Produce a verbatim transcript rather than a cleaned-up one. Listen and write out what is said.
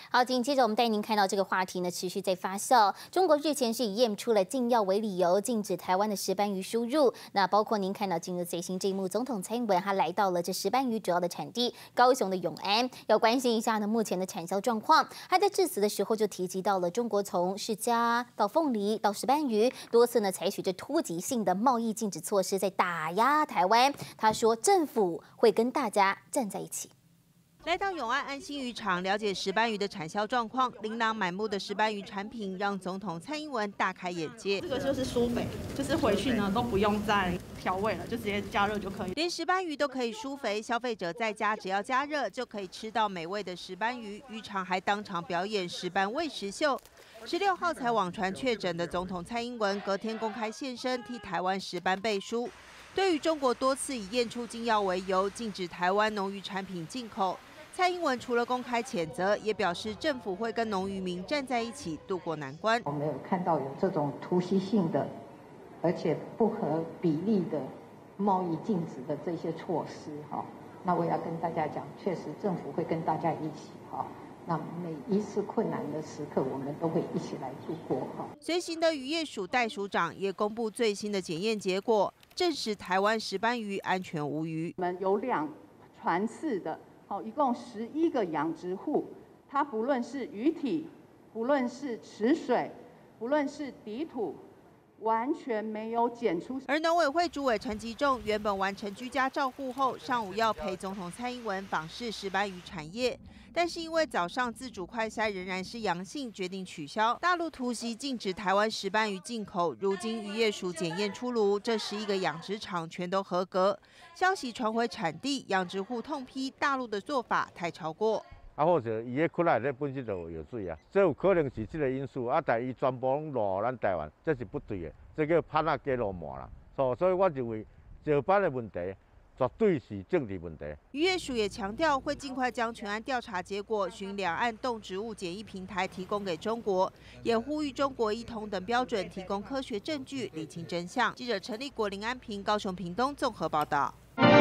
好，紧接着我们带您看到这个话题呢，持续在发酵。中国日前是以验出了禁药为理由，禁止台湾的石斑鱼输入。那包括您看到今日最新这一幕，总统蔡英文他来到了这石斑鱼主要的产地高雄的永安，要关心一下呢目前的产销状况。他在致辞的时候就提及到了中国从释迦到凤梨到石斑鱼，多次呢采取这突击性的贸易禁止措施，在打压台湾。他说政府会跟大家站在一起。 来到永安安心渔场，了解石斑鱼的产销状况。琳琅满目的石斑鱼产品让总统蔡英文大开眼界。 这个就是酥肥，就是回去呢都不用再调味了，就直接加热就可以。 连石斑鱼都可以酥肥，消费者在家只要加热就可以吃到美味的石斑鱼。渔场还当场表演石斑喂食秀。十六号才网传确诊的总统蔡英文，隔天公开现身替台湾石斑背书。对于中国多次以验出禁药为由，禁止台湾农渔产品进口。 蔡英文除了公开谴责，也表示政府会跟农渔民站在一起渡过难关。 我们有看到有这种突袭性的，而且不合比例的贸易禁止的这些措施，哈，那我也要跟大家讲，确实政府会跟大家一起，哈。 那每一次困难的时刻，我们都会一起来度过哈。 随行的渔业署代署长也公布最新的检验结果，证实台湾石斑鱼安全无虞。 我们有两船次的，好，一共十一个养殖户，它不论是鱼体，不论是池水，不论是底土。 完全没有检出。 而农委会主委陈吉仲原本完成居家照护后，上午要陪总统蔡英文访视石斑鱼产业，但是因为早上自主快筛仍然是阳性，决定取消。大陆突袭禁止台湾石斑鱼进口，如今渔业署检验出炉，这十一个养殖场全都合格。消息传回产地，养殖户痛批大陆的做法太超过。 啊，或者伊个窟内咧本身就有水啊，这有可能是这个因素啊，但伊全部拢落咱台湾，这是不对的，这叫拍那加罗麻啦。所所以我认为石斑的问题绝对是政治问题。 渔业署也强调，会尽快将全案调查结果循两岸动植物检疫平台提供给中国，也呼吁中国一同等标准提供科学证据，理清真相。记者陈立国、林安平高雄屏东综合报道。